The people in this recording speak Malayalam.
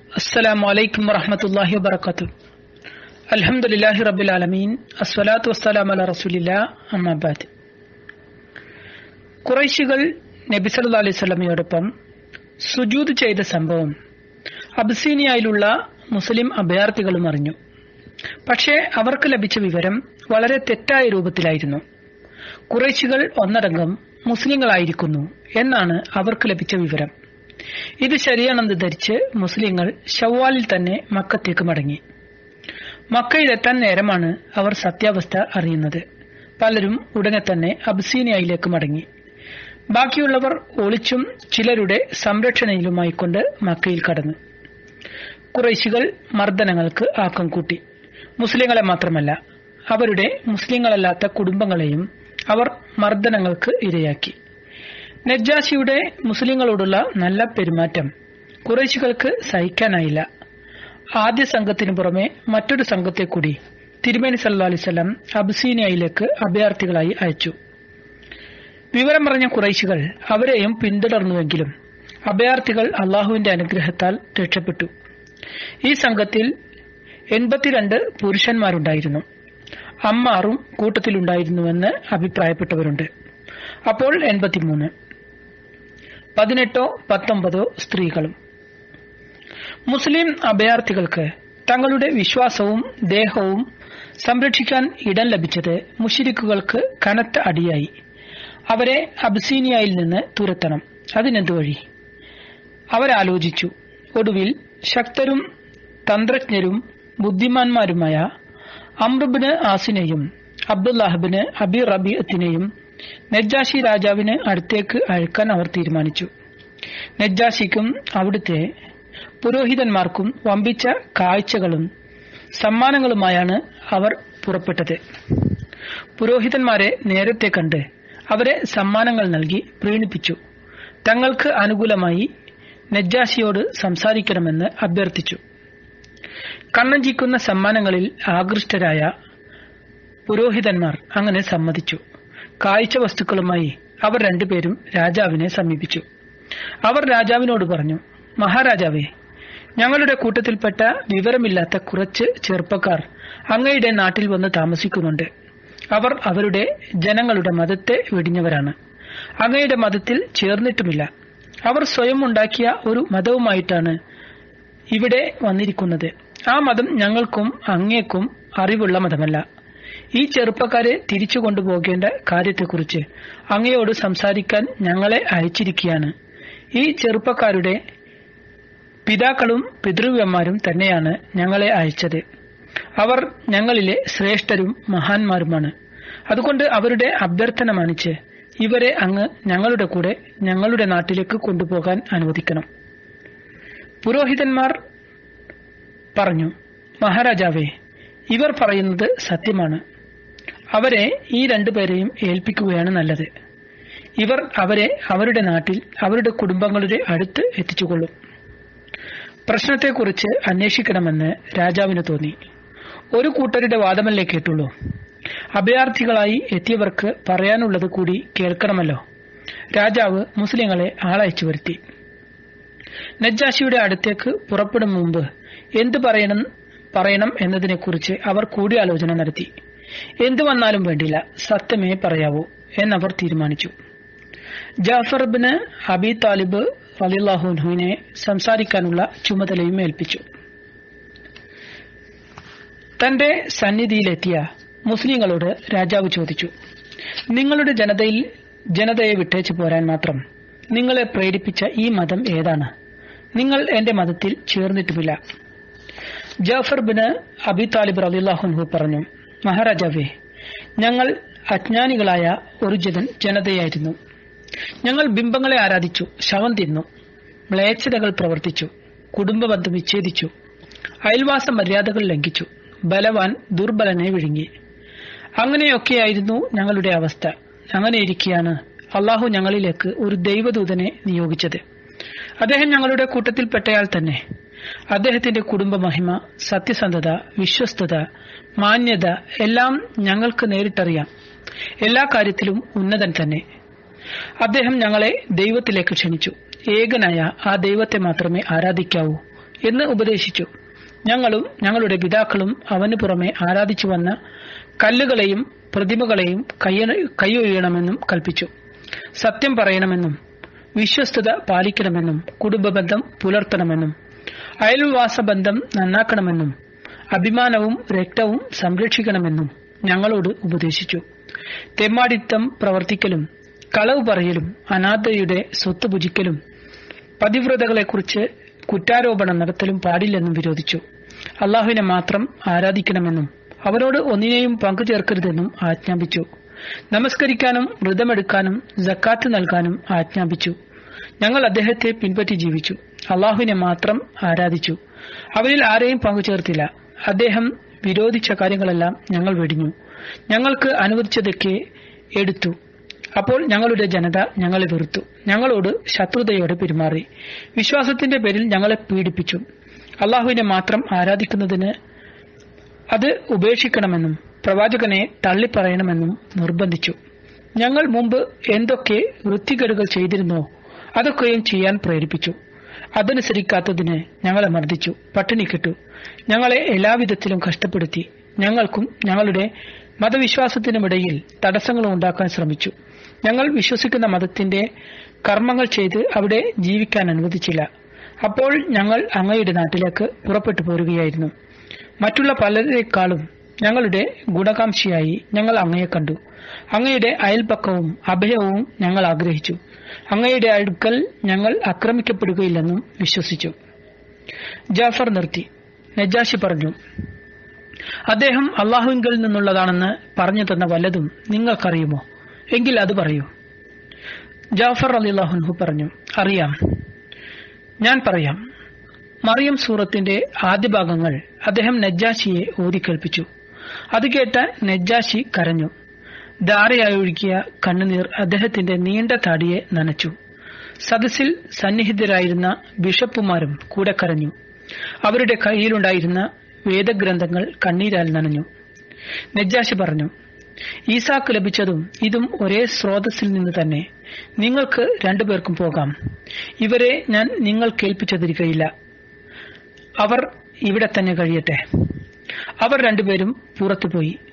السلام عليكم ورحمة الله وبركاته. الحمد لله رب العالمين. الصلاة والسلام على رسول الله. أما بعد. ഖുറൈശികൾ നബി സല്ലല്ലാഹു അലൈഹി വസല്ലമയോടൊപ്പം സുജൂദ് ചെയ്ത സംഭവം അബ്സീനിയയിലുള്ള മുസ്ലിം അഭയാർത്ഥികളും അറിഞ്ഞു. പക്ഷേ അവർക്ക് ലഭിച്ച വിവരം വളരെ തെറ്റായ രൂപത്തിലായിരുന്നു. ഖുറൈശികൾ ഒന്നടങ്കം മുസ്ലിങ്ങളായിരിക്കുന്നു എന്നാണ് അവർക്ക് ലഭിച്ച വിവരം. ഇത് ശരിയാണെന്ന് ധരിച്ച് മുസ്ലിങ്ങൾ ശവ്വാലിൽ തന്നെ മക്കത്തേക്ക് മടങ്ങി. മക്കയിലെത്താൻ നേരമാണ് അവർ സത്യാവസ്ഥ അറിയുന്നത്. പലരും ഉടനെ തന്നെ അബ്സീനിയയിലേക്ക് മടങ്ങി. ബാക്കിയുള്ളവർ ഒളിച്ചും ചിലരുടെ സംരക്ഷണയിലുമായിക്കൊണ്ട് മക്കയിൽ കടന്നു. ഖുറൈശികൾ മർദ്ദനങ്ങൾക്ക് ആക്കം കൂട്ടി. മുസ്ലിങ്ങളെ മാത്രമല്ല, അവരുടെ മുസ്ലിങ്ങളല്ലാത്ത കുടുംബങ്ങളെയും അവർ മർദ്ദനങ്ങൾക്ക് ഇരയാക്കി. നജ്ജാശിയുടെ മുസ്ലിങ്ങളോടുള്ള നല്ല പെരുമാറ്റം ഖുറൈശികൾക്ക് സഹിക്കാനായില്ല. ആദ്യ സംഘത്തിനു പുറമെ മറ്റൊരു സംഘത്തെ കൂടി തിരുമേനി സല്ലല്ലാഹു അലൈഹി വസല്ലം അബ്സീനിയയിലേക്ക് അഭയാർത്ഥികളായി അയച്ചു. വിവരം പറഞ്ഞ ഖുറൈശികൾ അവരെയും പിന്തുടർന്നുവെങ്കിലും അഭയാർത്ഥികൾ അള്ളാഹുവിന്റെ അനുഗ്രഹത്താൽ രക്ഷപ്പെട്ടു. ഈ സംഘത്തിൽ 82 പുരുഷന്മാരുണ്ടായിരുന്നു. അമ്മാറും കൂട്ടത്തിലുണ്ടായിരുന്നുവെന്ന് അഭിപ്രായപ്പെട്ടവരുണ്ട്. അപ്പോൾ 83, 18 19 സ്ത്രീകളും. മുസ്ലിം അഭയാർത്ഥികൾക്ക് തങ്ങളുടെ വിശ്വാസവും ദേഹവും സംരക്ഷിക്കാൻ ഇടം ലഭിച്ചത് മുശ്രിക്കുകൾക്ക് കനത്ത അടിയായി. അവരെ അബ്സീനിയയിൽ നിന്ന് തുരത്തണം. അതിനെന്തു വഴി? അവരാലോചിച്ചു. ഒടുവിൽ ശക്തരും തന്ത്രജ്ഞരും ബുദ്ധിമാന്മാരുമായ അംറുബ്ന് ആസിനെയും അബ്ദുല്ലാഹിബ്ന് അബി റബീഅത്തിനെയും നജ്ജാശി രാജാവിന് അടുത്തേക്ക് അയക്കാൻ അവർ തീരുമാനിച്ചു. നജ്ജാശിക്കും അവിടുത്തെ പുരോഹിതന്മാർക്കും വമ്പിച്ച കാഴ്ചകളും സമ്മാനങ്ങളുമായാണ് അവർ പുറപ്പെട്ടത്. പുരോഹിതന്മാരെ നേരത്തെ കണ്ട് അവരെ സമ്മാനങ്ങൾ നൽകി പ്രീണിപ്പിച്ചു. തങ്ങൾക്ക് അനുകൂലമായി നജ്ജാശിയോട് സംസാരിക്കണമെന്ന് അഭ്യർത്ഥിച്ചു. കണ്ണഞ്ചിക്കുന്ന സമ്മാനങ്ങളിൽ ആകൃഷ്ടരായ പുരോഹിതന്മാർ അങ്ങനെ സമ്മതിച്ചു. കാഴ്ച വസ്തുക്കളുമായി അവർ രണ്ടുപേരും രാജാവിനെ സമീപിച്ചു. അവർ രാജാവിനോട് പറഞ്ഞു, മഹാരാജാവേ, ഞങ്ങളുടെ കൂട്ടത്തിൽപ്പെട്ട വിവരമില്ലാത്ത കുറച്ച് ചെറുപ്പക്കാർ അങ്ങയുടെ നാട്ടിൽ വന്ന് താമസിക്കുന്നുണ്ട്. അവർ അവരുടെ ജനങ്ങളുടെ മതത്തെ വെടിഞ്ഞവരാണ്. അങ്ങയുടെ മതത്തിൽ ചേർന്നിട്ടുമില്ല. അവർ സ്വയം ഉണ്ടാക്കിയ ഒരു മതവുമായിട്ടാണ് ഇവിടെ വന്നിരിക്കുന്നത്. ആ മതം ഞങ്ങൾക്കും അങ്ങേക്കും അറിവുള്ള മതമല്ല. ഈ ചെറുപ്പക്കാരെ തിരിച്ചു കൊണ്ടുപോകേണ്ട കാര്യത്തെക്കുറിച്ച് അങ്ങയോട് സംസാരിക്കാൻ ഞങ്ങളെ അയച്ചിരിക്കുകയാണ്. ഈ ചെറുപ്പക്കാരുടെ പിതാക്കളും പിതൃവ്യന്മാരും തന്നെയാണ് ഞങ്ങളെ അയച്ചത്. അവർ ഞങ്ങളിലെ ശ്രേഷ്ഠരും മഹാന്മാരുമാണ്. അതുകൊണ്ട് അവരുടെ അഭ്യർത്ഥന മാനിച്ച് ഇവരെ അങ്ങ് ഞങ്ങളുടെ കൂടെ ഞങ്ങളുടെ നാട്ടിലേക്ക് കൊണ്ടുപോകാൻ അനുവദിക്കണം. പുരോഹിതന്മാർ പറഞ്ഞു, മഹാരാജാവേ, ഇവർ പറയുന്നത് സത്യമാണ്. അവരെ ഈ രണ്ടുപേരെയും ഏൽപ്പിക്കുകയാണ് നല്ലത്. ഇവർ അവരെ അവരുടെ നാട്ടിൽ അവരുടെ കുടുംബങ്ങളുടെ അടുത്ത് എത്തിച്ചുകൊള്ളും. പ്രശ്നത്തെക്കുറിച്ച് അന്വേഷിക്കണമെന്ന് രാജാവിന് തോന്നി. ഒരു കൂട്ടരുടെ വാദമല്ലേ കേട്ടുള്ളൂ. അഭയാർത്ഥികളായി എത്തിയവർക്ക് പറയാനുള്ളത് കൂടി കേൾക്കണമല്ലോ. രാജാവ് മുസ്ലിങ്ങളെ ആളയച്ചു വരുത്തി. നജ്ജാശിയുടെ അടുത്തേക്ക് പുറപ്പെടും മുമ്പ് എന്ത് പറയണം എന്നതിനെക്കുറിച്ച് അവർ കൂടിയാലോചന നടത്തി. എന്തു വന്നാലും വേണ്ടില്ല, സത്യമേ പറയാവൂ എന്നവർ തീരുമാനിച്ചു. ജാഫർ ഇബ്നു അബി താലിബ് റളിയല്ലാഹു അൻഹുവിനെ സംസാരിക്കാനുള്ള ചുമതലയും ഏൽപ്പിച്ചു. തന്റെ സന്നിധിയിലെത്തിയ മുസ്ലിങ്ങളോട് രാജാവ് ചോദിച്ചു, നിങ്ങളുടെ ജനതയെ വിട്ടേച്ചു പോരാൻ മാത്രം നിങ്ങളെ പ്രേരിപ്പിച്ച ഈ മതം ഏതാണ്? നിങ്ങൾ എന്റെ മതത്തിൽ ചേർന്നിട്ടുമില്ല. ജാഫർ ബിൻ അബി താലിബ് റളിയല്ലാഹു അൻഹു പറഞ്ഞു, മഹാരാജാവേ, ഞങ്ങൾ അജ്ഞാനികളായ ഒരു ജനതയായിരുന്നു. ഞങ്ങൾ ബിംബങ്ങളെ ആരാധിച്ചു, ശവം തിന്നു, മ്ലേച്ഛതകൾ പ്രവർത്തിച്ചു, കുടുംബബന്ധം വിച്ഛേദിച്ചു, അയൽവാസ മര്യാദകൾ ലംഘിച്ചു, ബലവാൻ ദുർബലനെ വിഴുങ്ങി. അങ്ങനെയൊക്കെയായിരുന്നു ഞങ്ങളുടെ അവസ്ഥ. അങ്ങനെയിരിക്കെയാണ് അള്ളാഹു ഞങ്ങളിലേക്ക് ഒരു ദൈവദൂതനെ നിയോഗിച്ചത്. അദ്ദേഹം ഞങ്ങളുടെ കൂട്ടത്തിൽപ്പെട്ടയാൾ തന്നെ. അദ്ദേഹത്തിന്റെ കുടുംബ മഹിമ, സത്യസന്ധത, വിശ്വസ്തത, മാന്യത എല്ലാം ഞങ്ങൾക്ക് നേരിട്ടറിയാം. എല്ലാ കാര്യത്തിലും ഉന്നതൻ തന്നെ. അദ്ദേഹം ഞങ്ങളെ ദൈവത്തിലേക്ക് ക്ഷണിച്ചു. ഏകനായ ആ ദൈവത്തെ മാത്രമേ ആരാധിക്കാവൂ എന്ന് ഉപദേശിച്ചു. ഞങ്ങളും ഞങ്ങളുടെ പിതാക്കളും അവന് പുറമെ ആരാധിച്ചു വന്ന കല്ലുകളെയും പ്രതിമകളെയും കൈയൊഴിയണമെന്നും കൽപ്പിച്ചു. സത്യം പറയണമെന്നും വിശ്വസ്തത പാലിക്കണമെന്നും കുടുംബബന്ധം പുലർത്തണമെന്നും അയൽവാസബന്ധം നന്നാക്കണമെന്നും അഭിമാനവും രക്തവും സംരക്ഷിക്കണമെന്നും ഞങ്ങളോട് ഉപദേശിച്ചു. തെമ്മാടിത്തം പ്രവർത്തിക്കലും കളവ് പറയലും അനാഥയുടെ സ്വത്ത് ഭുജിക്കലും പതിവ്രതകളെക്കുറിച്ച് കുറ്റാരോപണം നടത്തലും പാടില്ലെന്നും വിരോധിച്ചു. അള്ളാഹുവിനെ മാത്രം ആരാധിക്കണമെന്നും അവനോട് ഒന്നിനെയും പങ്കുചേർക്കരുതെന്നും ആജ്ഞാപിച്ചു. നമസ്കരിക്കാനും വ്രതമെടുക്കാനും സക്കാത്ത് നൽകാനും ആജ്ഞാപിച്ചു. ഞങ്ങൾ അദ്ദേഹത്തെ പിൻപറ്റി ജീവിച്ചു. അള്ളാഹുവിനെ മാത്രം ആരാധിച്ചു. അവനിൽ ആരെയും പങ്കുചേർത്തില്ല. അദ്ദേഹം വിരോധിച്ച കാര്യങ്ങളെല്ലാം ഞങ്ങൾ വെടിഞ്ഞു. ഞങ്ങൾക്ക് അനുവദിച്ചതൊക്കെ എടുത്തു. അപ്പോൾ ഞങ്ങളുടെ ജനത ഞങ്ങളെ വെറുത്തു, ഞങ്ങളോട് ശത്രുതയോടെ പെരുമാറി. വിശ്വാസത്തിന്റെ പേരിൽ ഞങ്ങളെ പീഡിപ്പിച്ചു. അള്ളാഹുവിനെ മാത്രം ആരാധിക്കുന്നതിന് അത് ഉപേക്ഷിക്കണമെന്നും പ്രവാചകനെ തള്ളിപ്പറയണമെന്നും നിർബന്ധിച്ചു. ഞങ്ങൾ മുമ്പ് എന്തൊക്കെ വൃത്തികേടുകൾ ചെയ്തിരുന്നോ അതൊക്കെയും ചെയ്യാൻ പ്രേരിപ്പിച്ചു. അതനുസരിക്കാത്തതിന് ഞങ്ങളെ മർദ്ദിച്ചു, പട്ടിണിക്കിട്ടു, ഞങ്ങളെ എല്ലാവിധത്തിലും കഷ്ടപ്പെടുത്തി. ഞങ്ങൾക്കും ഞങ്ങളുടെ മതവിശ്വാസത്തിനുമിടയിൽ തടസ്സങ്ങളും ഉണ്ടാക്കാൻ ശ്രമിച്ചു. ഞങ്ങൾ വിശ്വസിക്കുന്ന മതത്തിന്റെ കർമ്മങ്ങൾ ചെയ്ത് അവിടെ ജീവിക്കാൻ അനുവദിച്ചില്ല. അപ്പോൾ ഞങ്ങൾ അങ്ങയുടെ നാട്ടിലേക്ക് പുറപ്പെട്ടു പോരുകയായിരുന്നു. മറ്റുള്ള പലരെക്കാളും ഞങ്ങളുടെ ഗുണകാംക്ഷിയായി ഞങ്ങൾ അങ്ങയെ കണ്ടു. അങ്ങയുടെ അയൽപക്കവും അഭയവും ഞങ്ങൾ ആഗ്രഹിച്ചു. അങ്ങയുടെ അടുക്കൽ ഞങ്ങൾ ആക്രമിക്കപ്പെടുകയില്ലെന്നും വിശ്വസിച്ചു. ജാഫർ നിർത്തി. നജാശി പറഞ്ഞു, അദ്ദേഹം അള്ളാഹുവിങ്കിൽ നിന്നുള്ളതാണെന്ന് പറഞ്ഞു തന്ന വല്ലതും നിങ്ങൾക്കറിയുമോ? എങ്കിൽ അത് പറയൂ. ജാഫർ റളിയല്ലാഹു അൻഹു പറഞ്ഞു, അറിയാം, ഞാൻ പറയാം. മറിയം സൂറത്തിന്റെ ആദ്യ ഭാഗങ്ങൾ അദ്ദേഹം നജ്ജാശിയെ ഓതിക്കേൾപ്പിച്ചു. അത് കേട്ട നജ്ജാശി കരഞ്ഞു. ധാരയായി ഒഴുകിയ കണ്ണുനീർ അദ്ദേഹത്തിന്റെ നീണ്ട താടിയെ നനച്ചു. സദസ്സിൽ സന്നിഹിതരായിരുന്ന ബിഷപ്പുമാരും കൂടെ കരഞ്ഞു. അവരുടെ കയ്യിലുണ്ടായിരുന്ന വേദഗ്രന്ഥങ്ങൾ കണ്ണീരാൽ നനഞ്ഞു. നജ്ജാശി പറഞ്ഞു, ഈസാക്ക് ലഭിച്ചതും ഇതും ഒരേ സ്രോതസ്സിൽ നിന്ന് തന്നെ. നിങ്ങൾക്ക് രണ്ടുപേർക്കും പോകാം. ഇവരെ ഞാൻ നിങ്ങൾ കേൾപ്പിച്ചതിരിക്കയില്ല. അവർ ഇവിടെ തന്നെ കഴിയട്ടെ. അവർ രണ്ടുപേരും പുറത്തുപോയി.